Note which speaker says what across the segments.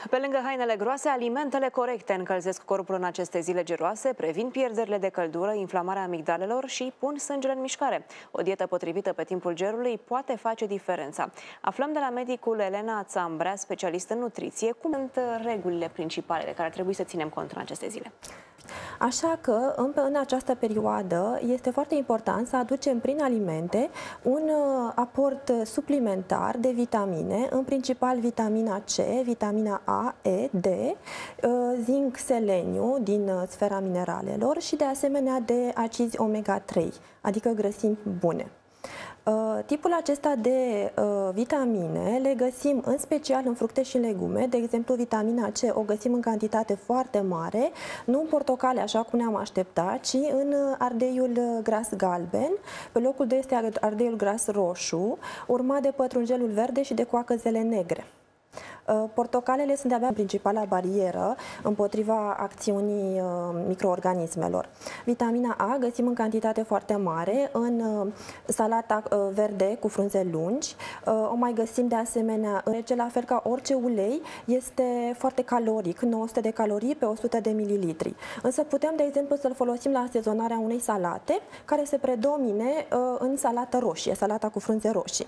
Speaker 1: Pe lângă hainele groase, alimentele corecte încălzesc corpul în aceste zile geroase, previn pierderile de căldură, inflamarea amigdalelor și pun sângele în mișcare. O dietă potrivită pe timpul gerului poate face diferența. Aflăm de la medicul Elena Țambrea, specialist în nutriție, cum sunt regulile principale de care trebuie să ținem cont în aceste zile.
Speaker 2: Așa că în această perioadă este foarte important să aducem prin alimente un aport suplimentar de vitamine, în principal vitamina C, vitamina A, E, D, zinc, seleniu din sfera mineralelor și de asemenea de acizi omega-3, adică grăsimi bune. Tipul acesta de vitamine le găsim în special în fructe și legume, de exemplu vitamina C o găsim în cantitate foarte mare, nu în portocale așa cum ne-am așteptat, ci în ardeiul gras galben, pe locul 2 este ardeiul gras roșu, urmat de pătrunjelul verde și de coacăzele negre. Portocalele sunt de-abia principala barieră împotriva acțiunii microorganismelor. Vitamina A găsim în cantitate foarte mare în salata verde cu frunze lungi, o mai găsim de asemenea în rece, la fel ca orice ulei, este foarte caloric, 900 de calorii pe 100 de mililitri. Însă putem, de exemplu, să-l folosim la asezonarea unei salate care se predomine în salată roșie, salata cu frunze roșii.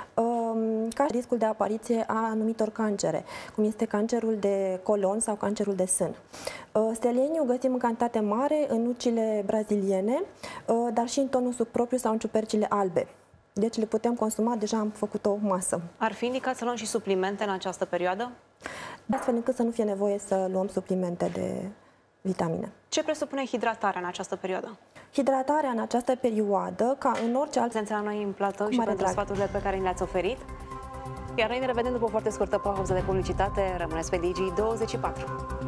Speaker 2: Ca riscul de apariție a anumitor cancere, cum este cancerul de colon sau cancerul de sân. Seleniu găsim în cantitate mare în nucile braziliene, dar și în tonul subpropriu sau în ciupercile albe. Deci le putem consuma, deja am făcut o masă.
Speaker 1: Ar fi indicat să luăm și suplimente în această perioadă?
Speaker 2: Astfel încât să nu fie nevoie să luăm suplimente de vitamine.
Speaker 1: Ce presupune hidratarea în această perioadă?
Speaker 2: Hidratarea în această perioadă, ca în orice altă...
Speaker 1: Prezența la noi în plată și pentru sfaturile pe care ni le-ați oferit. Iar noi ne revedem după o foarte scurtă pauză de publicitate. Rămâneți pe Digi24.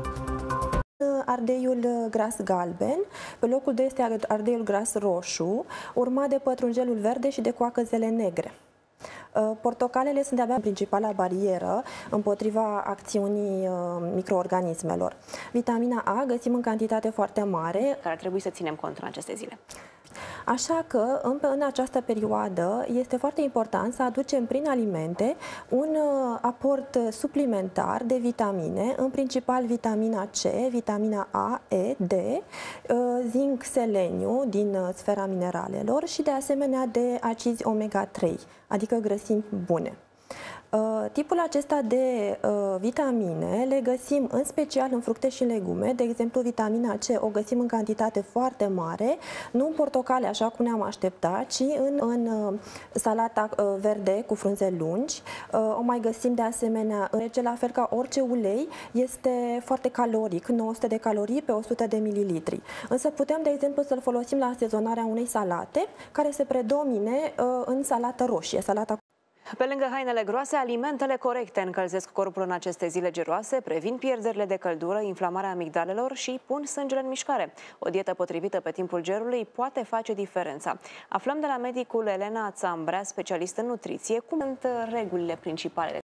Speaker 2: Ardeiul gras galben, pe locul 2 este ardeiul gras roșu, urmat de pătrunjelul verde și de coacăzele negre. Portocalele sunt de-abia principala barieră împotriva acțiunii microorganismelor. Vitamina A găsim în cantitate foarte mare,
Speaker 1: care trebuie să ținem cont în aceste zile.
Speaker 2: Așa că în această perioadă este foarte important să aducem prin alimente un aport suplimentar de vitamine, în principal vitamina C, vitamina A, E, D, zinc, seleniu din sfera mineralelor și de asemenea de acizi omega-3, adică grăsimi bune. Tipul acesta de vitamine le găsim în special în fructe și legume, de exemplu vitamina C o găsim în cantitate foarte mare, nu în portocale așa cum ne-am așteptat, ci în salata verde cu frunze lungi, o mai găsim de asemenea în rece, la fel ca orice ulei, este foarte caloric, 900 de calorii pe 100 de mililitri. Însă putem, de exemplu, să-l folosim la asezonarea unei salate care se predomine în salată roșie, salata.
Speaker 1: Pe lângă hainele groase, alimentele corecte încălzesc corpul în aceste zile geroase, previn pierderile de căldură, inflamarea amigdalelor și pun sângele în mișcare. O dietă potrivită pe timpul gerului poate face diferența. Aflăm de la medicul Elena Țambrea, specialist în nutriție, cum sunt regulile principale